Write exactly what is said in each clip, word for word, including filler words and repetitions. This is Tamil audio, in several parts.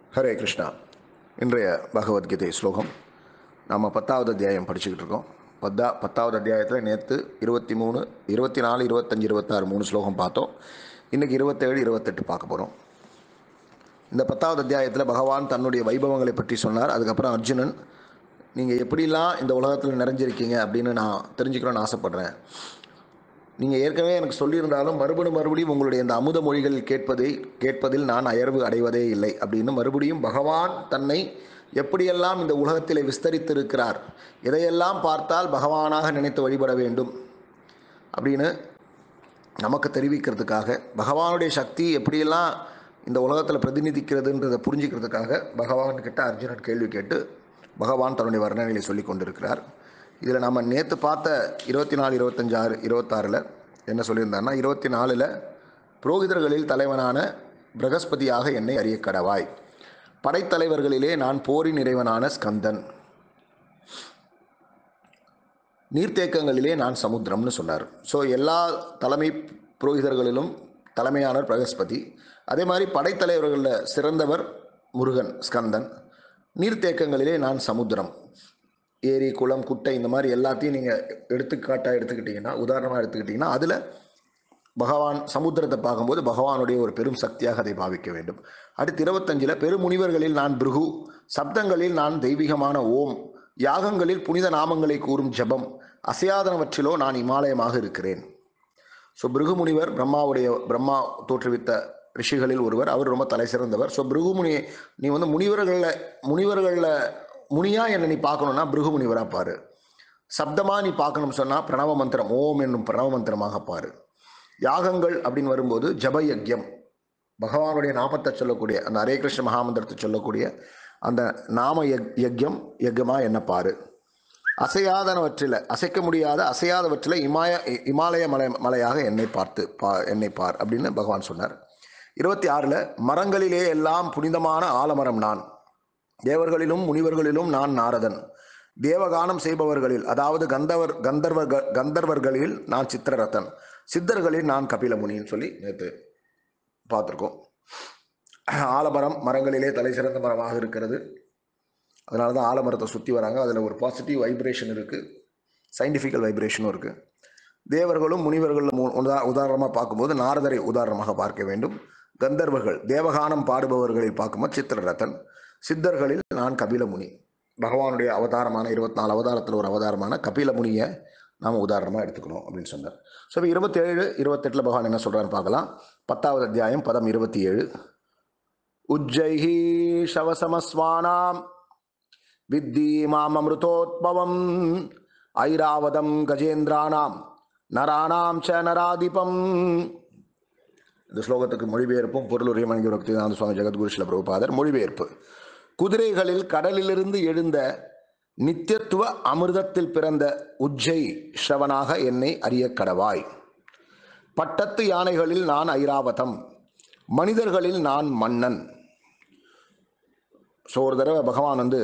ஹரே கிருஷ்ணா. இன்றைய பகவத் கீதை ஸ்லோகம் நாம் பத்தாவது அத்தியாயம் படிச்சுக்கிட்டு இருக்கோம். பத்தா பத்தாவது அத்தியாயத்தில் நேற்று இருபத்தி மூணு இருபத்தி நாலு இருபத்தஞ்சி இருபத்தாறு மூணு ஸ்லோகம் பார்த்தோம். இன்றைக்கி இருபத்தேழு இருபத்தெட்டு பார்க்க போகிறோம். இந்த பத்தாவது அத்தியாயத்தில் பகவான் தன்னுடைய வைபவங்களை பற்றி சொன்னார். அதுக்கப்புறம் அர்ஜுனன், நீங்கள் எப்படிலாம் இந்த உலகத்தில் நிறைஞ்சிருக்கீங்க அப்படின்னு நான் தெரிஞ்சுக்கணும்னு ஆசைப்பட்றேன். நீங்கள் ஏற்கனவே எனக்கு சொல்லியிருந்தாலும் மறுபடியும் மறுபடியும் உங்களுடைய இந்த அமுத மொழிகளில் கேட்பதை கேட்பதில் நான் அயர்வு அடைவதே இல்லை அப்படின்னு மறுபடியும் பகவான் தன்னை எப்படியெல்லாம் இந்த உலகத்தில் விஸ்தரித்திருக்கிறார், இதையெல்லாம் பார்த்தால் பகவானாக நினைத்து வழிபட வேண்டும் அப்படின்னு நமக்கு தெரிவிக்கிறதுக்காக, பகவானுடைய சக்தி எப்படியெல்லாம் இந்த உலகத்தில் பிரதிநிதிக்கிறதுன்றதை புரிஞ்சுக்கிறதுக்காக பகவான் கிட்ட அர்ஜுனன் கேள்வி கேட்டு பகவான் தன்னுடைய வர்ணனைகளை சொல்லி கொண்டிருக்கிறார். இதில் நம்ம நேற்று பார்த்த இருபத்தி நாலு இருபத்தஞ்சாறு இருபத்தாறில் என்ன சொல்லியிருந்தாருன்னா, இருபத்தி நாலில் புரோகிதர்களில் தலைவனான பிரகஸ்பதியாக என்னை அறிய கடவாய், படைத்தலைவர்களிலே நான் போரின் இறைவனான ஸ்கந்தன், நீர்த்தேக்கங்களிலே நான் சமுத்திரம்னு சொன்னார். ஸோ எல்லா தலைமை புரோகிதர்களிலும் தலைமையானவர் பிரகஸ்பதி. அதே மாதிரி படைத்தலைவர்களில் சிறந்தவர் முருகன் ஸ்கந்தன். நீர்த்தேக்கங்களிலே நான் சமுத்திரம், ஏரி குளம் குட்டை இந்த மாதிரி எல்லாத்தையும் நீங்கள் எடுத்துக்காட்டாக எடுத்துக்கிட்டிங்கன்னா, உதாரணமாக எடுத்துக்கிட்டிங்கன்னா, அதில் பகவான் சமுத்திரத்தை பார்க்கும்போது பகவானுடைய ஒரு பெரும் சக்தியாக அதை பாவிக்க வேண்டும். அடுத்து இருபத்தஞ்சில் பெருமுனிவர்களில் நான் பிருகு, சப்தங்களில் நான் தெய்வீகமான ஓம், யாகங்களில் புனித நாமங்களை கூறும் ஜபம், அசையாதனவற்றிலோ நான் இமாலயமாக இருக்கிறேன். ஸோ பிருகு முனிவர் பிரம்மாவுடைய பிரம்மா தோற்றுவித்த ரிஷிகளில் ஒருவர், அவர் ரொம்ப தலை சிறந்தவர். ஸோ பிருகு முனி, நீ வந்து முனிவர்களில் முனிவர்களில் முனியா என்னை நீ பார்க்கணுன்னா பிருகு முனிவராக பாரு. சப்தமாக நீ பார்க்கணும்னு சொன்னால் பிரணவ மந்திரம் ஓம் என்னும் பிரணவ மந்திரமாக பாரு. யாகங்கள் அப்படின்னு வரும்போது ஜப யக்யம், பகவானுடைய நாமத்தை சொல்லக்கூடிய அந்த ஹரே கிருஷ்ண மகாமந்திரத்தை சொல்லக்கூடிய அந்த நாம யக் யக்யம் யக்யமாக என்ன பாரு. அசையாதனவற்றில், அசைக்க முடியாத அசையாதவற்றில் இமாய இமாலய மலை மலையாக என்னை பார்த்து பா என்னை பார் அப்படின்னு பகவான் சொன்னார். இருபத்தி ஆறில் மரங்களிலே எல்லாம் புனிதமான ஆலமரம் நான், தேவர்களிலும் முனிவர்களிலும் நான் நாரதன், தேவகானம் செய்பவர்களில் அதாவது கந்தவர் கந்தர்வ கந்தர்வர்களில் நான் சித்திரரத்தன், சித்தர்களில் நான் கபிலமுனின்னு சொல்லி நேற்று பார்த்துருக்கோம். ஆலமரம் மரங்களிலே தலை சிறந்த மரமாக இருக்கிறது. அதனால தான் ஆலமரத்தை சுற்றி வராங்க. அதில் ஒரு பாசிட்டிவ் வைப்ரேஷன் இருக்குது, சயின்டிஃபிக்கல் வைப்ரேஷனும் இருக்குது. தேவர்களும் முனிவர்களும் உதா உதாரணமாக பார்க்கும்போது நாரதரை உதாரணமாக பார்க்க வேண்டும். கந்தர்வர்கள் தேவகானம் பாடுபவர்களை பார்க்கும்போது சித்திரரத்தன், சித்தர்களில் நான் கபிலமுனி, பகவானுடைய அவதாரமான இருபத்தி நாலு அவதாரத்தில் ஒரு அவதாரமான கபிலமுனியை நாம் உதாரணமாக எடுத்துக்கணும் அப்படின்னு சொன்னார். ஸோ இப்போ இருபத்தேழு இருபத்தெட்டில் பகவான் என்ன சொல்கிறான்னு பார்க்கலாம். பத்தாவது அத்தியாயம் பதம் இருபத்தி ஏழு. உஜ்ஜைஹி ஷவசமஸ்வானாம் வித்தி மாம் அமிர்தோத்பவம் ஐராவதம் கஜேந்திரானாம் நராணாம் ச நராதிபம். இந்த ஸ்லோகத்துக்கு மொழிபெயர்ப்பும் பொருளுரை மணிக்கு பக்திவேதாந்த சுவாமி ஜெகத்குரு ஸ்ரீல பிரபுபாதர். மொழிபெயர்ப்பு: குதிரைகளில் கடலிலிருந்து எழுந்த நித்தியத்துவ அமிர்தத்தில் பிறந்த உஜ்ஜை ஸ்ரவனாக என்னை அறிய கடவாய், பட்டத்து யானைகளில் நான் ஐராவதம், மனிதர்களில் நான் மன்னன். ஸோ ஒரு தடவை பகவான் வந்து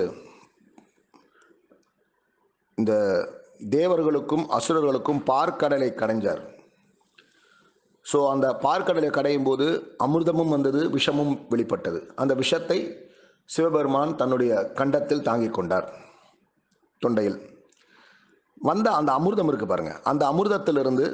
இந்த தேவர்களுக்கும் அசுரர்களுக்கும் பார்க்கடலை கடைஞ்சார். ஸோ அந்த பார்க்கடலை கடையும் போது அமிர்தமும் வந்தது, விஷமும் வெளிப்பட்டது. அந்த விஷத்தை சிவபெருமான் தன்னுடைய கண்டத்தில் தாங்கிக் கொண்டார், தொண்டையில். வந்த அந்த அமிர்தம் இருக்கு பாருங்க, அந்த அமிர்தத்திலிருந்து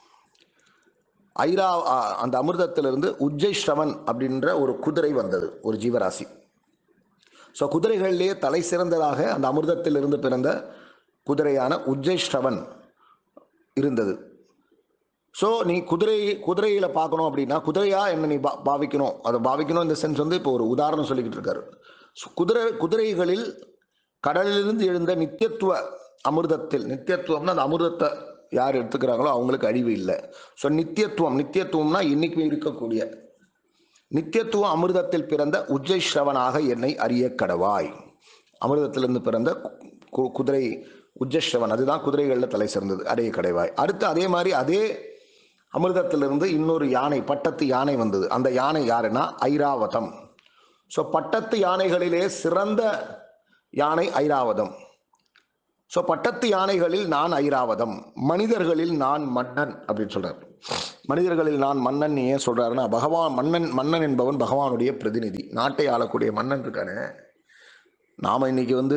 ஐரா அந்த அமிர்தத்திலிருந்து உஜ்ஜை ஸ்ரவன் அப்படின்ற ஒரு குதிரை வந்தது, ஒரு ஜீவராசி. ஸோ குதிரைகளிலேயே தலை சிறந்ததாக அந்த அமிர்தத்திலிருந்து பிறந்த குதிரையான உஜ்ஜை ஸ்ரவன் இருந்தது. ஸோ நீ குதிரை குதிரையில் பார்க்கணும் அப்படின்னா, குதிரையாக என்ன நீ பா பாவிக்கணும் அதை பாவிக்கணும் இந்த சென்ஸ் வந்து இப்போ ஒரு உதாரணம் சொல்லிக்கிட்டு இருக்காரு. குதிரை குதிரைகளில் கடலிலிருந்து எழுந்த நித்தியத்துவ அமிர்தத்தில், நித்தியத்துவம்னா அந்த அமிர்தத்தை யார் எடுத்துக்கிறாங்களோ அவங்களுக்கு அழிவு இல்லை. ஸோ நித்தியத்துவம், நித்தியத்துவம்னா இன்னைக்கு இருக்கக்கூடிய நித்தியத்துவ அமிர்தத்தில் பிறந்த உஜ்ஜை ஸ்ரவனாக என்னை அறிய கடவாய். அமிர்தத்திலிருந்து பிறந்த குதிரை உஜ்ஜஸ்ரவன், அதுதான் குதிரைகளில் தலை சிறந்தது, அடைய கடைவாய். அடுத்து அதே மாதிரி அதே அமிர்தத்திலிருந்து இன்னொரு யானை, பட்டத்து யானை வந்தது. அந்த யானை யாருன்னா ஐராவதம். ஸோ பட்டத்து யானைகளிலே சிறந்த யானை ஐராவதம். ஸோ பட்டத்து யானைகளில் நான் ஐராவதம், மனிதர்களில் நான் மன்னன் அப்படின்னு சொல்றார். மனிதர்களில் நான் மன்னன் ஏன் சொல்றாருன்னா, பகவான் மன்னன் மன்னன் என்பவன் பகவானுடைய பிரதிநிதி. நாட்டை ஆளக்கூடிய மன்னன் இருக்கானே, நாம இன்னைக்கு வந்து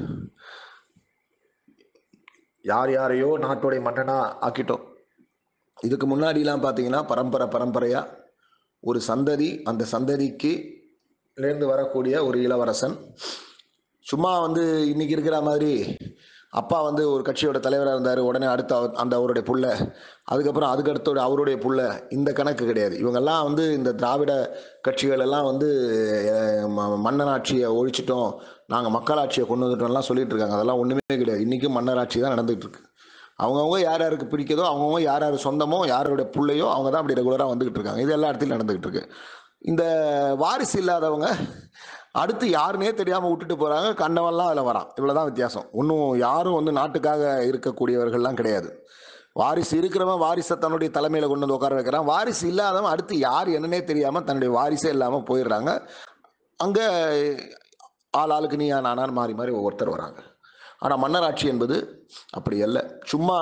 யார் யாரையோ நாட்டுடைய மன்னனா ஆக்கிட்டோம். இதுக்கு முன்னாடிலாம் பார்த்தீங்கன்னா பரம்பரை பரம்பரையா ஒரு சந்ததி, அந்த சந்ததிக்கு இருந்து வரக்கூடிய ஒரு இளவரசன், சும்மா வந்து இன்னைக்கு இருக்கிற மாதிரி அப்பா வந்து ஒரு கட்சியோட தலைவராக இருந்தார், உடனே அடுத்த அந்த அவருடைய புள்ள, அதுக்கப்புறம் அதுக்கு அடுத்த அவருடைய புள்ள, இந்த கணக்கு கிடையாது. இவங்கெல்லாம் வந்து இந்த திராவிட கட்சிகள் எல்லாம் வந்து மன்னனாட்சியை ஒழிச்சிட்டோம், நாங்கள் மக்களாட்சியை கொண்டு வந்துட்டோம்லாம் சொல்லிட்டு இருக்காங்க. அதெல்லாம் ஒன்றுமே கிடையாது. இன்றைக்கும் மன்னராட்சி தான் நடந்துகிட்டு இருக்கு. அவங்கவுங்க யார் யாருக்கு பிடிக்கதோ, அவங்கவுங்க யார் யார் சொந்தமோ, யாருடைய பிள்ளையோ அவங்க தான் அப்படி ரெகுலராக வந்துகிட்டு இருக்காங்க. இது எல்லா இடத்துலையும் நடந்துகிட்டு இருக்கு. இந்த வாரிசு இல்லாதவங்க அடுத்து யாருன்னே தெரியாமல் விட்டுட்டு போகிறாங்க, கண்டவன்லாம் அதில் வரான். இவ்வளோதான் வித்தியாசம். ஒன்றும் யாரும் வந்து நாட்டுக்காக இருக்கக்கூடியவர்கள்லாம் கிடையாது. வாரிசு இருக்கிறவன் வாரிசை தன்னுடைய தலைமையில் கொண்டு வந்து உட்கார வைக்கிறான். வாரிசு இல்லாதவன் அடுத்து யார் என்னன்னே தெரியாமல் தன்னுடைய வாரிசே இல்லாமல் போயிடுறாங்க. அங்கே ஆள் ஆளுக்கு நீ நானான்னு மாறி மாறி ஒவ்வொருத்தர் வராங்க. ஆனால் மன்னராட்சி என்பது அப்படி அல்ல. சும்மா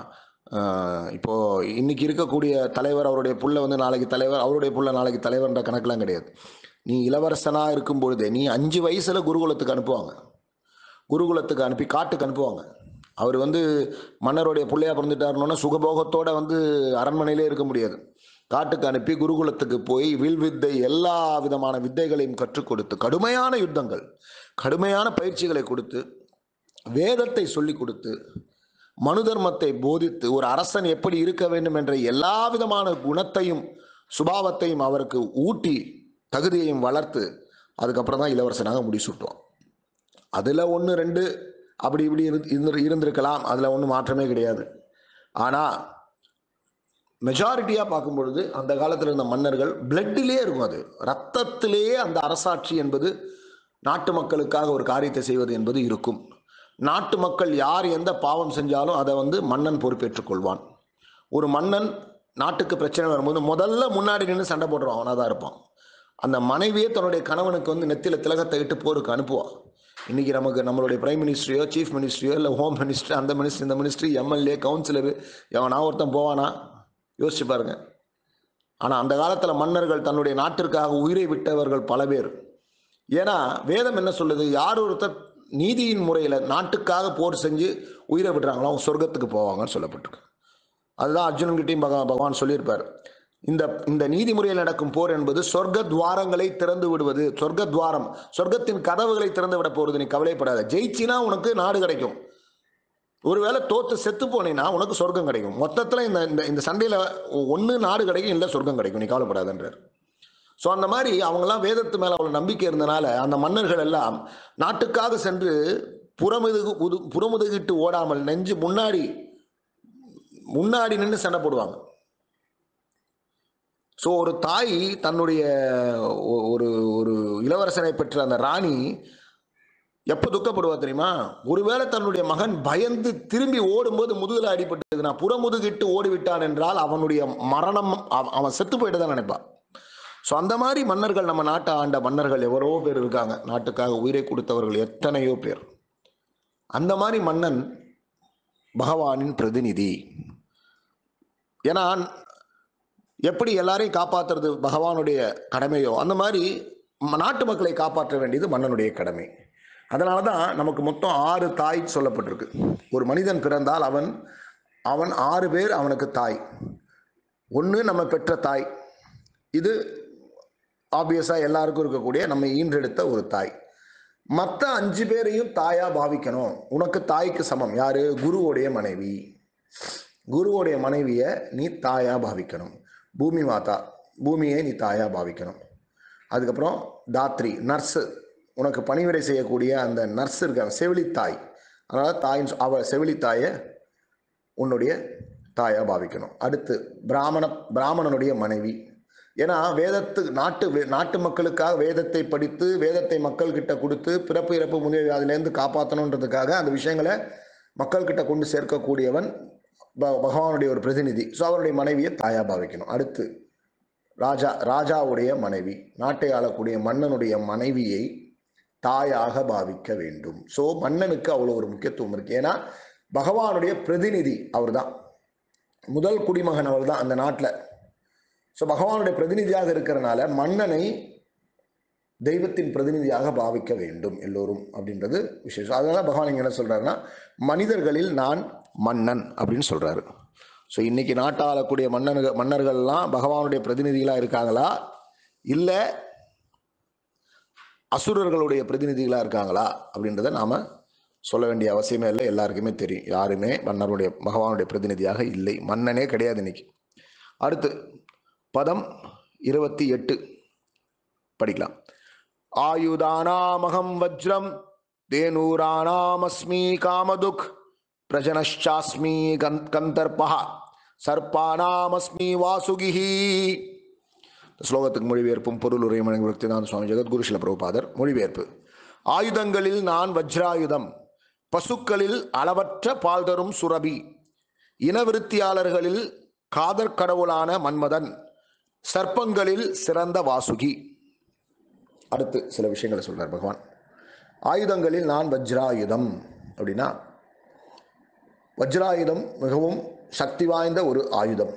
இப்போ இன்னைக்கு இருக்கக்கூடிய தலைவர், அவருடைய புள்ள வந்து நாளைக்கு தலைவர், அவருடைய புள்ள நாளைக்கு தலைவர்ன்ற கணக்கெல்லாம் கிடையாது. நீ இளவரசனா இருக்கும் பொழுதே நீ அஞ்சு வயசுல குருகுலத்துக்கு அனுப்புவாங்க. குருகுலத்துக்கு அனுப்பி காட்டுக்கு அனுப்புவாங்க. அவர் வந்து மன்னருடைய பிள்ளையா பிறந்துட்டாருன்னா சுகபோகத்தோட வந்து அரண்மனையிலே இருக்க முடியாது. காட்டுக்கு அனுப்பி குருகுலத்துக்கு போய் வில் வித்தை, எல்லா விதமான வித்தைகளையும் கற்றுக் கொடுத்து, கடுமையான யுத்தங்கள், கடுமையான பயிற்சிகளை கொடுத்து, வேதத்தை சொல்லிக் கொடுத்து, மனு தர்மத்தை போதித்து, ஒரு அரசன் எப்படி இருக்க வேண்டும் என்ற எல்லா விதமான குணத்தையும் சுபாவத்தையும் அவருக்கு ஊட்டி தகுதியையும் வளர்த்து, அதுக்கப்புறம் தான் இளவரசனாக முடிசூட்டுவான். அதில் ஒன்று ரெண்டு அப்படி இப்படி இருந்து இருந்திருக்கலாம், அதில் ஒன்றும் மாற்றமே கிடையாது. ஆனால் மெஜாரிட்டியாக பார்க்கும் பொழுது அந்த காலத்தில் இருந்த மன்னர்கள் பிளட்டிலே இருக்கும், அது ரத்தத்திலேயே அந்த அரசாட்சி என்பது, நாட்டு மக்களுக்காக ஒரு காரியத்தை செய்வது என்பது இருக்கும். நாட்டு மக்கள் யார் எந்த பாவம் செஞ்சாலும் அதை வந்து மன்னன் பொறுப்பேற்றுக் கொள்வான். ஒரு மன்னன் நாட்டுக்கு பிரச்சனை வரும்போது முதல்ல முன்னாடி நின்று சண்டை போடுறோம், அவனாக தான் இருப்பான். அந்த மனைவியே தன்னுடைய கணவனுக்கு வந்து நெத்தில திலகத்தை இட்டு போருக்கு அனுப்புவான். இன்னைக்கு நமக்கு நம்மளுடைய பிரைம் மினிஸ்ட்ரியோ, சீஃப் மினிஸ்ட்ரியோ, இல்லை ஹோம் மினிஸ்டர், அந்த மினிஸ்டர், இந்த மினிஸ்ட்ரி, எம்எல்ஏ, கவுன்சிலரு, எவனா ஒருத்தன் போவானா? யோசிச்சு பாருங்க. ஆனால் அந்த காலத்தில் மன்னர்கள் தன்னுடைய நாட்டிற்காக உயிரை விட்டவர்கள் பல பேர். ஏன்னா வேதம் என்ன சொல்லுது? யார் ஒருத்தர் நீதியின் முறையில் நாட்டுக்காக போர் செஞ்சு உயிரை விடுறாங்களோ அவங்க சொர்க்கத்துக்கு போவாங்கன்னு சொல்லப்பட்டிருக்கு. அதுதான் அர்ஜுனன்கிட்டையும் பகவான் சொல்லியிருப்பார். இந்த இந்த நீதிமுறையில் நடக்கும் போர் என்பது சொர்க்க துவாரங்களை திறந்து விடுவது. சொர்க்க துவாரம், சொர்க்கத்தின் கதவுகளை திறந்து விட போறது. நீ கவலைப்படாத. ஜெயிச்சினா உனக்கு நாடு கிடைக்கும். ஒருவேளை தோத்து செத்து போனீங்கன்னா உனக்கு சொர்க்கம் கிடைக்கும். மொத்தத்தில் இந்த இந்த சண்டையில் ஒன்று நாடு கிடைக்கும், இல்லை சொர்க்கம் கிடைக்கும். நீ கவலைப்படாதன்றார். ஸோ அந்த மாதிரி அவங்கெல்லாம் வேதத்து மேலே அவ்வளோ நம்பிக்கை இருந்தனால அந்த மன்னர்கள் எல்லாம் நாட்டுக்காக சென்று புறமுதுகு புறமுதுகிட்டு ஓடாமல் நெஞ்சு முன்னாடி முன்னாடி நின்று சண்டை போடுவாங்க. ஸோ ஒரு தாய் தன்னுடைய ஒரு ஒரு இளவரசனை பெற்ற அந்த ராணி எப்போ துக்கப்படுவா தெரியுமா? ஒருவேளை தன்னுடைய மகன் பயந்து திரும்பி ஓடும்போது முதுகில் அடிபட்டது, நான் புறமுதுகிட்டு ஓடிவிட்டான் என்றால் அவனுடைய மரணம், அவன் செத்து போயிட்டு தான் நினைப்பான். ஸோ அந்த மாதிரி மன்னர்கள், நம்ம நாட்டை ஆண்ட மன்னர்கள் எவரோ பேர் இருக்காங்க. நாட்டுக்காக உயிரை கொடுத்தவர்கள் எத்தனையோ பேர். அந்த மாதிரி மன்னன் பகவானின் பிரதிநிதி. ஏன்னா எப்படி எல்லாரையும் காப்பாற்றுறது பகவானுடைய கடமையோ, அந்த மாதிரி நாட்டு மக்களை காப்பாற்ற வேண்டியது மன்னனுடைய கடமை. அதனால தான் நமக்கு மொத்தம் ஆறு தாய் சொல்லப்பட்டிருக்கு. ஒரு மனிதன் பிறந்தால் அவன் அவன் ஆறு பேர் அவனுக்கு தாய். ஒன்று நம்ம பெற்ற தாய், இது ஆப்வியஸாக எல்லாருக்கும் இருக்கக்கூடிய நம்ம ஈன்றெடுத்த ஒரு தாய். மற்ற அஞ்சு பேரையும் தாயா பாவிக்கணும். உனக்கு தாய்க்கு சமம் யாரு? குருவோடைய மனைவி. குருவோடைய மனைவியை நீ தாயா பாவிக்கணும். பூமி மாதா, பூமியை நீ தாயா பாவிக்கணும். அதுக்கப்புறம் தாத்ரி, நர்ஸு, உனக்கு பணிவிடை செய்யக்கூடிய அந்த நர்ஸ் இருக்காங்க, செவிலித்தாய். அதனால் தாயின் அவ செவிலித்தாயை உன்னுடைய தாயா பாவிக்கணும். அடுத்து பிராமண பிராமணனுடைய மனைவி. ஏன்னா வேதத்து நாட்டு நாட்டு மக்களுக்காக வேதத்தை படித்து வேதத்தை மக்கள்கிட்ட கொடுத்து பிறப்பு இறப்பு முதலிய அதிலேருந்து காப்பாற்றணுன்றதுக்காக அந்த விஷயங்களை மக்கள்கிட்ட கொண்டு சேர்க்கக்கூடியவன் பகவானுடைய ஒரு பிரதிநிதி. ஸோ அவருடைய மனைவியை தாயா பாவிக்கணும். அடுத்து ராஜா, ராஜாவுடைய மனைவி, நாட்டை ஆளக்கூடிய மன்னனுடைய மனைவியை தாயாக பாவிக்க வேண்டும். ஸோ மன்னனுக்கு அவ்வளோ ஒரு முக்கியத்துவம் இருக்கு. ஏன்னா பகவானுடைய பிரதிநிதி அவர் தான், முதல் குடிமகன் அவர் தான் அந்த நாட்டில். ஸோ பகவானுடைய பிரதிநிதியாக இருக்கிறனால மன்னனை தெய்வத்தின் பிரதிநிதியாக பாவிக்க வேண்டும் எல்லோரும் அப்படின்றது விசேஷம். அதனால பகவான் இங்கே என்ன சொல்றாருன்னா, மனிதர்களில் நான் மன்னன் அப்படின்னு சொல்றாரு. ஸோ இன்னைக்கு நாட்டாளக்கூடிய மன்னர்கள் மன்னர்கள்லாம் பகவானுடைய பிரதிநிதிகளாக இருக்காங்களா, இல்லை அசுரர்களுடைய பிரதிநிதிகளாக இருக்காங்களா அப்படின்றத நாம் சொல்ல வேண்டிய அவசியமே இல்லை. எல்லாருக்குமே தெரியும், யாருமே மன்னருடைய பகவானுடைய பிரதிநிதியாக இல்லை, மன்னனே கிடையாது இன்னைக்கு. அடுத்து பதம் இருபத்தி எட்டு படிக்கலாம். ஆயுதானாமகம் வஜ்ரம் தேனூரானாமஸ்மி காமதுக் பிரஜனச்சாஸ்மி கந்தர்பா சர்ப்பானாமஸ்மி வாசுகிஹி. ஸ்லோகத்துக்கு மொழிபெயர்ப்பும் பொருள் உரையும் பக்திவேதாந்த சுவாமி ஜெகத்குரு ஸ்ரீல பிரபுபாதர். மொழிபெயர்ப்பு. ஆயுதங்களில் நான் வஜ்ராயுதம், பசுக்களில் அளவற்ற பால் தரும் சுரபி, இனவிருத்தியாளர்களில் காதற் கடவுளான மன்மதன், சர்ப்பங்களில் சிறந்த வாசுகி. அடுத்து சில விஷயங்களை சொல்றார் பகவான். ஆயுதங்களில் நான் வஜ்ராயுதம் அப்படின்னா, வஜ்ராயுதம் மிகவும் சக்தி வாய்ந்த ஒரு ஆயுதம்.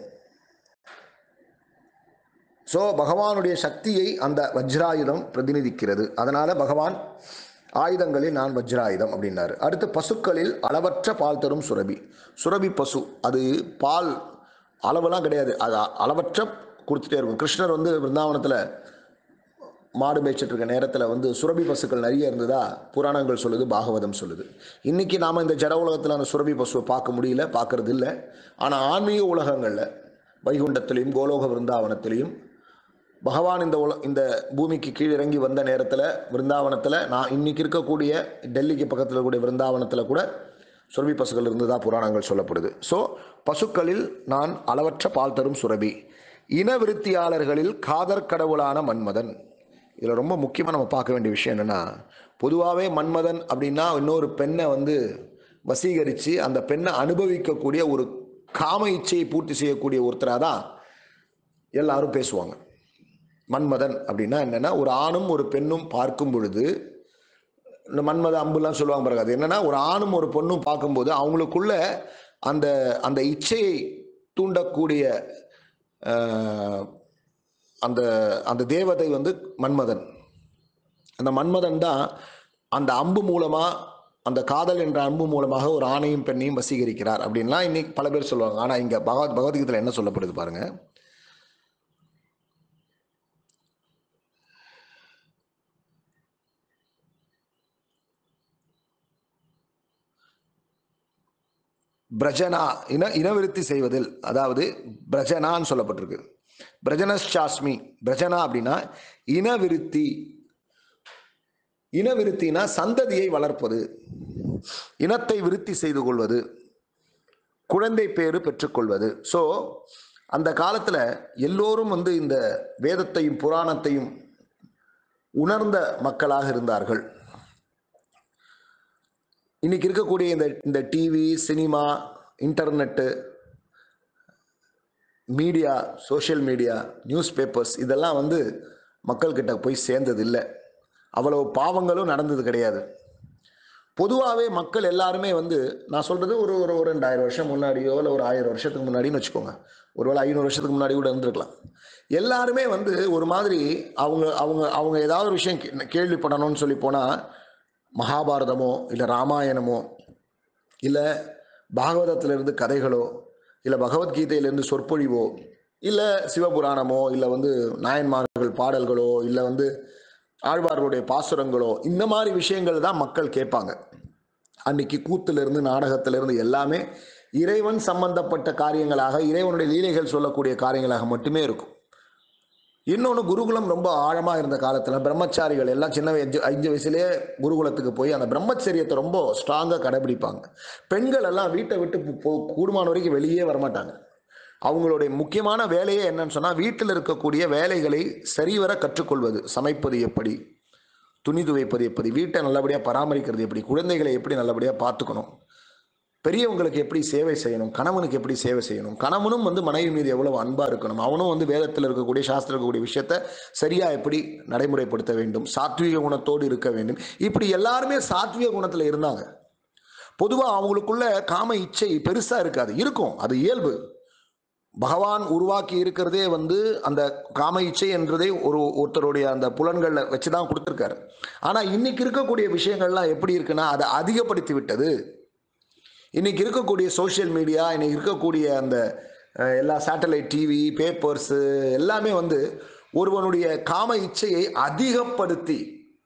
ஸோ பகவானுடைய சக்தியை அந்த வஜ்ராயுதம் பிரதிநிதிக்கிறது. அதனால பகவான் ஆயுதங்களில் நான் வஜ்ராயுதம் அப்படின்னாரு. அடுத்து பசுக்களில் அளவற்ற பால் தரும் சுரபி. சுரபி பசு, அது பால் அளவெல்லாம் கிடையாது, அது அளவற்ற கொடுத்துட்டே இருக்கும். கிருஷ்ணர் வந்து பிருந்தாவனத்தில் மாடு மேய்ச்சிட்டு இருக்க நேரத்தில் வந்து சுரபி பசுக்கள் நிறைய இருந்ததா புராணங்கள் சொல்லுது, பாகவதம் சொல்லுது. இன்றைக்கி நாம் இந்த ஜட உலகத்தில் அந்த சுரபி பசுவை பார்க்க முடியல, பார்க்கறது இல்லை. ஆனால் ஆன்மீக உலகங்களில் வைகுண்டத்திலையும் கோலோக விருந்தாவனத்திலையும் பகவான் இந்த உல இந்த பூமிக்கு கீழிறங்கி வந்த நேரத்தில் விருந்தாவனத்தில், நான் இன்னைக்கு இருக்கக்கூடிய டெல்லிக்கு பக்கத்தில் இருக்கக்கூடிய விருந்தாவனத்தில் கூட சுரபி பசுக்கள் இருந்ததா புராணங்கள் சொல்லப்படுது. ஸோ பசுக்களில் நான் அளவற்ற பால் தரும் சுரபி, இனவிருத்தியாளர்களில் காதற் கடவுளான மன்மதன். இதில் ரொம்ப முக்கியமாக நம்ம பார்க்க வேண்டிய விஷயம் என்னென்னா, பொதுவாகவே மன்மதன் அப்படின்னா இன்னொரு பெண்ணை வந்து வசீகரித்து அந்த பெண்ணை அனுபவிக்கக்கூடிய ஒரு காம இச்சையை பூர்த்தி செய்யக்கூடிய ஒருத்தராக தான் எல்லாரும் பேசுவாங்க. மன்மதன் அப்படின்னா என்னென்னா, ஒரு ஆணும் ஒரு பெண்ணும் பார்க்கும் பொழுது, இந்த மன்மத அம்புலாம் சொல்லுவாங்க பாருங்க, அது என்னென்னா ஒரு ஆணும் ஒரு பெண்ணும் பார்க்கும்போது அவங்களுக்குள்ள அந்த அந்த இச்சையை தூண்டக்கூடிய அந்த அந்த தேவதை வந்து மன்மதன். அந்த மன்மதன் தான் அந்த அம்பு மூலமாக, அந்த காதல் என்ற அம்பு மூலமாக ஒரு ஆணையும் பெண்ணையும் வசீகரிக்கிறார் அப்படின்லாம் இன்னைக்கு பல பேர் சொல்லுவாங்க. ஆனால் இங்கே பகவத் பகவத்கீதையில் என்ன சொல்லப்படுது பாருங்க. பிரஜனா, இன இனவிருத்தி செய்வதில், அதாவது பிரஜனான்னு சொல்லப்பட்டிருக்கு. பிரஜனச்சாஸ்மி, பிரஜனா அப்படின்னா இனவிருத்தி. இனவிருத்தினா சந்ததியை வளர்ப்பது, இனத்தை விருத்தி செய்து கொள்வது, குழந்தை பேறு பெற்றுக்கொள்வது. ஸோ அந்த காலத்தில் எல்லோரும் வந்து இந்த வேதத்தையும் புராணத்தையும் உணர்ந்த மக்களாக இருந்தார்கள். இன்னைக்கு இருக்கக்கூடிய இந்த இந்த TV, cinema, internet, media, social media, news papers இதெல்லாம் வந்து மக்கள்கிட்ட போய் சேர்ந்தது இல்லை. அவ்வளவு பாவங்களும் நடந்தது கிடையாது. பொதுவாகவே மக்கள் எல்லாருமே வந்து, நான் சொல்கிறது ஒரு ஒரு ரெண்டாயிரம் வருஷம் முன்னாடியோ இல்லை ஒரு ஆயிரம் வருஷத்துக்கு முன்னாடின்னு வச்சுக்கோங்க, ஒருவேளை ஐநூறு வருஷத்துக்கு முன்னாடி கூட இருந்திருக்கலாம். எல்லாருமே வந்து ஒரு மாதிரி அவங்க அவங்க அவங்க ஏதாவது ஒரு விஷயம் கேள்விப்படணும்னு சொல்லி போனால் மகாபாரதமோ இல்லை ராமாயணமோ இல்லை பாகவதத்திலிருந்து கதைகளோ இல்லை பகவத்கீதையிலேருந்து சொற்பொழிவோ இல்லை சிவபுராணமோ இல்லை வந்து நாயன்மார்கள் பாடல்களோ இல்லை வந்து ஆழ்வார்களுடைய பாசுரங்களோ, இந்த மாதிரி விஷயங்கள் தான் மக்கள் கேட்பாங்க. அன்னைக்கு கூத்திலிருந்து நாடகத்திலிருந்து எல்லாமே இறைவன் சம்பந்தப்பட்ட காரியங்களாக, இறைவனுடைய லீலைகள் சொல்லக்கூடிய காரியங்களாக மட்டுமே இருக்கும். இன்னொன்று, குருகுலம் ரொம்ப ஆழமாக இருந்த காலத்தில் பிரம்மச்சாரிகள் எல்லாம் சின்ன அஞ்சு அஞ்சு வயசுலேயே குருகுலத்துக்கு போய் அந்த பிரம்மச்சரியத்தை ரொம்ப ஸ்ட்ராங்காக கடைபிடிப்பாங்க. பெண்கள் எல்லாம் வீட்டை விட்டு கூடுமான வரைக்கும் வெளியே வரமாட்டாங்க. அவங்களுடைய முக்கியமான வேலையே என்னன்னு சொன்னால், வீட்டில் இருக்கக்கூடிய வேலைகளை சரிவர கற்றுக்கொள்வது. சமைப்பது எப்படி, துணி துவைப்பது எப்படி, வீட்டை நல்லபடியாக பராமரிக்கிறது எப்படி, குழந்தைகளை எப்படி நல்லபடியாக பார்த்துக்கணும், பெரியவங்களுக்கு எப்படி சேவை செய்யணும், கணவனுக்கு எப்படி சேவை செய்யணும், கணவனும் வந்து மனைவி மீது எவ்வளவு அன்பா இருக்கணும், அவனும் வந்து வேதத்தில் இருக்கக்கூடிய சாஸ்திரம் இருக்கக்கூடிய விஷயத்த சரியா எப்படி நடைமுறைப்படுத்த வேண்டும், சாத்வீக குணத்தோடு இருக்க வேண்டும். இப்படி எல்லாருமே சாத்வீக குணத்தில் இருந்தாங்க. பொதுவாக அவங்களுக்குள்ள காம இச்சை பெருசா இருக்காது, இருக்கும், அது இயல்பு. பகவான் உருவாக்கி இருக்கிறதே வந்து அந்த காம இச்சை என்றதை ஒரு ஒருத்தருடைய அந்த புலன்களை வச்சுதான் கொடுத்துருக்காரு. ஆனா இன்னைக்கு இருக்கக்கூடிய விஷயங்கள்லாம் எப்படி இருக்குன்னா அதை அதிகப்படுத்தி விட்டது. இன்னைக்கு இருக்கக்கூடிய சோசியல் மீடியா, இன்னைக்கு இருக்கக்கூடிய அந்த எல்லா சேட்டலைட் டிவி, பேப்பர்ஸு எல்லாமே வந்து ஒருவனுடைய காம இச்சையை அதிகப்படுத்தி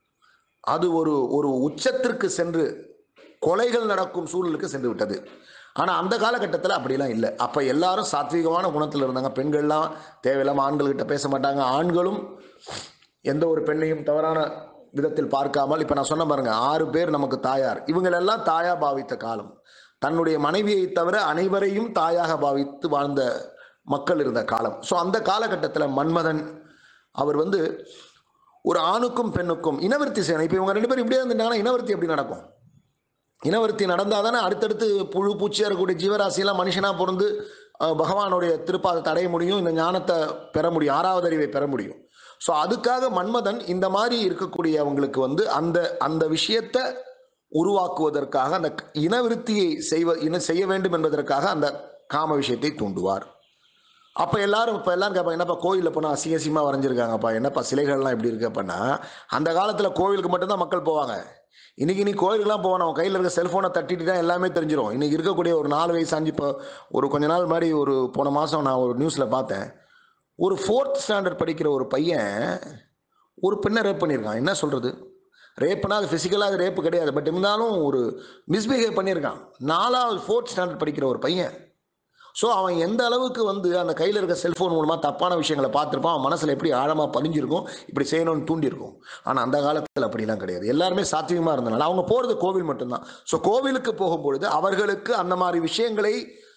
அது ஒரு ஒரு உச்சத்திற்கு சென்று கொலைகள் நடக்கும் சூழலுக்கு சென்று விட்டது. ஆனால் அந்த காலகட்டத்தில் அப்படிலாம் இல்லை. அப்போ எல்லாரும் சாத்வீகமான குணத்தில் இருந்தாங்க. பெண்கள்லாம் தேவையில்லாமல் ஆண்கள்கிட்ட பேச மாட்டாங்க. ஆண்களும் எந்த ஒரு பெண்ணையும் தவறான விதத்தில் பார்க்காமல், இப்போ நான் சொன்ன பாருங்க, ஆறு பேர் நமக்கு தாயார், இவங்களெல்லாம் தாயா பாவித்த காலம். தன்னுடைய மனைவியை தவிர அனைவரையும் தாயாக பாவித்து வாழ்ந்த மக்கள் இருந்த காலம். ஸோ அந்த காலகட்டத்தில் மன்மதன் அவர் வந்து ஒரு ஆணுக்கும் பெண்ணுக்கும் இனவர்த்தி செய்யணும். இப்போ இவங்க ரெண்டு பேரும் இப்படியே இருந்துட்டாங்கன்னா இனவர்த்தி எப்படி நடக்கும்? இனவர்த்தி நடந்தால் தானே அடுத்தடுத்து புழு பூச்சியாக இருக்கக்கூடிய ஜீவராசியெல்லாம் மனுஷனாக பிறந்து பகவானுடைய திருப்பாதத்தை அடைய முடியும், இந்த ஞானத்தை பெற முடியும், ஆறாவது அறிவை பெற முடியும். ஸோ அதுக்காக மன்மதன் இந்த மாதிரி இருக்கக்கூடிய அவங்களுக்கு வந்து அந்த அந்த விஷயத்தை உருவாக்குவதற்காக, அந்த இனவிருத்தியை செய்வ இன செய்ய வேண்டும் என்பதற்காக அந்த காம விஷயத்தை தூண்டுவார். அப்போ எல்லாரும் இப்போ எல்லாரும் கேட்பாங்க, என்னப்பா கோயிலில் போனால் அசிங்க அசிங்கமாக வரைஞ்சிருக்காங்கப்பா, என்னப்பா சிலைகள்லாம் எப்படி இருக்கு அப்படின்னா, அந்த காலத்தில் கோவிலுக்கு மட்டும்தான் மக்கள் போவாங்க. இன்னைக்கு நீ கோயிலுக்குலாம் போவான், அவன் கையில் இருக்க செல்ஃபோனை தட்டிட்டு தான் எல்லாமே தெரிஞ்சிடும். இன்னைக்கு இருக்கக்கூடிய ஒரு நாலு வயசு அஞ்சு, இப்போ ஒரு கொஞ்ச நாள் மாதிரி ஒரு போன மாதம் நான் ஒரு நியூஸில் பார்த்தேன், ஒரு ஃபோர்த் ஸ்டாண்டர்ட் படிக்கிற ஒரு பையன் ஒரு பெண்ணை ரேப் பண்ணியிருக்கான். என்ன சொல்கிறது, ரேப்புனா அது ஃபிசிக்கலாக அது ரேப்பு கிடையாது, பட் இருந்தாலும் ஒரு மிஸ்பிஹேவ் பண்ணியிருக்கான். நாலாவது ஃபோர்த் ஸ்டாண்டர்ட் படிக்கிற ஒரு பையன். ஸோ அவன் எந்த அளவுக்கு வந்து அந்த கையில் இருக்க செல்ஃபோன் மூலமாக தப்பான விஷயங்களை பார்த்துருப்பான், அவன் மனசில் எப்படி ஆழமாக பதிஞ்சிருக்கும், இப்படி செய்யணும்னு தூண்டியிருக்கும். ஆனால் அந்த காலத்தில் அப்படிலாம் கிடையாது. எல்லாருமே சாத்வீகமாக இருந்தனால அவங்க போகிறது கோவில் மட்டும்தான். ஸோ கோவிலுக்கு போகும்பொழுது அவர்களுக்கு அந்த மாதிரி விஷயங்களை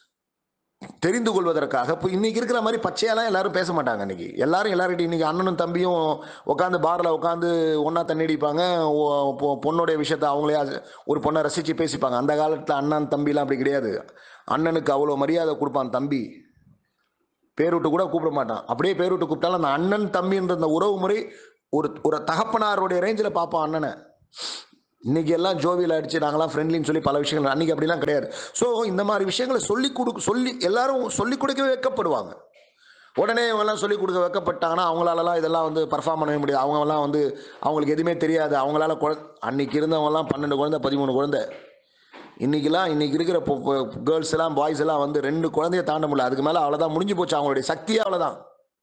தெரிந்து கொள்வதற்காக, இப்போ இன்னைக்கு இருக்கிற மாதிரி பச்சையெல்லாம் எல்லாரும் பேச மாட்டாங்க. இன்னைக்கு எல்லாரும் எல்லார்கிட்டையும் இன்னைக்கு அண்ணனும் தம்பியும் உட்காந்து பாரில் உட்காந்து ஒன்றா தண்ணி அடிப்பாங்க, பொண்ணுடைய விஷயத்தை அவங்களே ஒரு பொண்ணை ரசித்து பேசிப்பாங்க. அந்த காலத்தில் அண்ணன் தம்பிலாம் அப்படி கிடையாது. அண்ணனுக்கு அவ்வளோ மரியாதை கொடுப்பான் தம்பி, பேருட்டு கூட கூப்பிட மாட்டான். அப்படியே பேருட்டு கூப்பிட்டாலும் அந்த அண்ணன் தம்பின்ற அந்த உறவு முறை ஒரு ஒரு தகப்பனாருடைய ரேஞ்சில் பார்ப்பான் அண்ணனை. இன்னைக்கு எல்லாம் ஜோவியில் அடிச்சு நாங்களாம் ஃப்ரெண்ட்லின்னு சொல்லி பல விஷயங்கள், அன்னைக்கு அப்படிலாம் கிடையாது. ஸோ இந்த மாதிரி விஷயங்களை சொல்லி கொடுக்க சொல்லி எல்லாரும் சொல்லிக் கொடுக்க வைக்கப்படுவாங்க. உடனே இவங்கெல்லாம் சொல்லிக் கொடுக்க வைக்கப்பட்டாங்கன்னா அவங்களாலலாம் இதெல்லாம் வந்து பர்ஃபார்ம் பண்ணவே முடியாது. அவங்கெல்லாம் வந்து அவங்களுக்கு எதுவுமே தெரியாது. அவங்களால குழ அன்னைக்கு இருந்தவங்கலாம் பன்னெண்டு குழந்தை பதிமூணு குழந்தை. இன்றைக்கெல்லாம் இன்றைக்கி இருக்கிற கேர்ள்ஸ் எல்லாம் பாய்ஸ் எல்லாம் வந்து ரெண்டு குழந்தைய தாண்ட முடியல. அதுக்கு மேலே அவ்வளோதான், முடிஞ்சு போச்சு. அவங்களுடைய சக்தியே அவ்வளோதான்.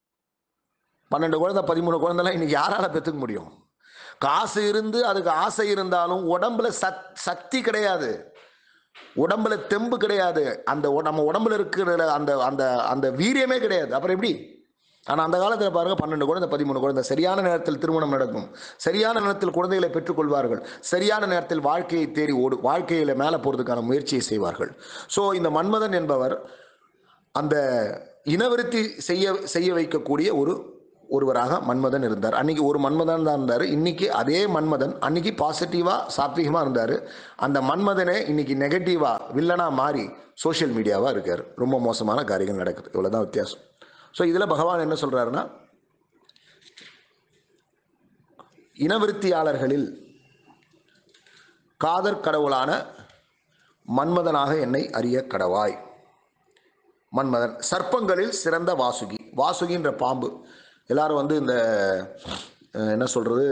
பன்னெண்டு குழந்தை பதிமூணு குழந்தைலாம் இன்றைக்கி யாரால் பெற்றுக்க முடியும்? காசு இருந்து அதுக்கு ஆசை இருந்தாலும் உடம்புல சத் சக்தி கிடையாது, உடம்புல தெம்பு கிடையாது, அந்த நம்ம உடம்புல இருக்கிற அந்த அந்த அந்த வீரியமே கிடையாது. அப்புறம் எப்படி? ஆனால் அந்த காலத்தில் பாருங்கள், பன்னெண்டு குழந்தை பதிமூணு குழந்தை, சரியான நேரத்தில் திருமணம் நடக்கும், சரியான நேரத்தில் குழந்தைகளை பெற்றுக்கொள்வார்கள், சரியான நேரத்தில் வாழ்க்கையை தேடி ஓடு வாழ்க்கையில் மேலே போகிறதுக்கான முயற்சியை செய்வார்கள். ஸோ இந்த மன்மதன் என்பவர் அந்த இனவிருத்தி செய்ய செய்ய வைக்கக்கூடிய ஒரு ஒருவராக மன்மதன் இருந்தார். அன்னைக்கு ஒரு மன்மதன் தான் இருந்தார். இன்னைக்கு அதே மன்மதன் அன்னைக்கு பாசிட்டிவாக சாத்வீகமாக இருந்தார். அந்த மன்மதனே இன்னைக்கு நெகட்டிவாக வில்லனாக மாறி சோஷியல் மீடியாவாக இருக்கார். ரொம்ப மோசமான காரியங்கள் நடக்குது. இவ்வளோதான் வித்தியாசம். ஸோ இதில் பகவான் என்ன சொல்கிறாருன்னா, இனவிருத்தியாளர்களில் காதற் கடவுளான மன்மதனாக என்னை அறிய கடவாய். மன்மதன் சர்ப்பங்களில் சிறந்த வாசுகி. வாசுகின்ற பாம்பு எல்லாரும் வந்து இந்த என்ன சொல்கிறது,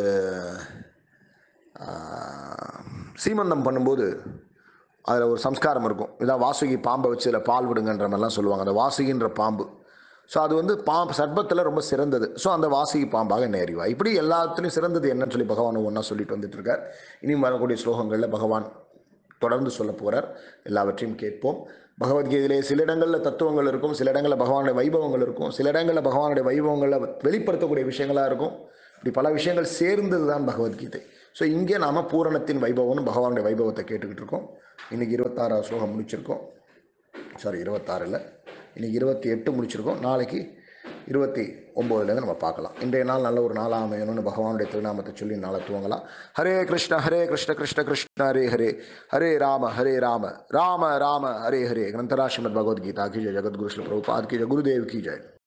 சீமந்தம் பண்ணும்போது அதில் ஒரு சம்ஸ்காரம் இருக்கும். இதான் வாசுகி பாம்பை வச்சு அதில் பால் விடுங்கன்ற மாதிரிலாம் சொல்லுவாங்க. அந்த வாசுகின்ற பாம்பு, ஸோ அது வந்து பாம்பு சர்ப்பத்தில் ரொம்ப சிறந்தது. ஸோ அந்த வாசுகி பாம்பாக என்னை அறிவா. இப்படி எல்லாத்துலேயும் சிறந்தது என்னன்னு சொல்லி பகவான் ஒன்றா சொல்லிட்டு வந்துட்டு இருக்கார். இனியும் வரக்கூடிய ஸ்லோகங்களில் பகவான் தொடர்ந்து சொல்ல போகிறார். எல்லாவற்றையும் கேட்போம். பகவத்கீதையிலே சில இடங்களில் தத்துவங்கள் இருக்கும், சில இடங்களில் பகவானுடைய வைபவங்கள் இருக்கும், சில இடங்களில் பகவானுடைய வைபவங்களை வெளிப்படுத்தக்கூடிய விஷயங்களாக இருக்கும். இப்படி பல விஷயங்கள் சேர்ந்தது தான் பகவத்கீதை. ஸோ இங்கே நாம் பூரணத்தின் வைபவம்னு பகவானுடைய வைபவத்தை கேட்டுக்கிட்டு இருக்கோம். இன்றைக்கி இருபத்தாறாவது ஸ்லோகம் முடிச்சிருக்கோம். சாரி, இருபத்தாறு இல்லை, இன்றைக்கி இருபத்தி எட்டு முடிச்சிருக்கோம். நாளைக்கு இருபத்தி ஒம்போதுலேருந்து நம்ம பார்க்கலாம். இன்றைய நாள் நல்ல ஒரு நாளாக அமையணும்னு பகவானுடைய திருநாமத்தை சொல்லி நாளை துவங்கலாம். ஹரே கிருஷ்ண ஹரே கிருஷ்ண கிருஷ்ண கிருஷ்ண ஹரே ஹரே ஹரே ராம ஹரே ராம ராம ராம ஹரே ஹரே. கிரந்தரா ஸ்ரீமத் பகவத் கீதா கி ஜெய். ஜகத்குரு ஸ்ரீ பிரபுபாத் கி ஜெய். குருதேவ் கி ஜெய்.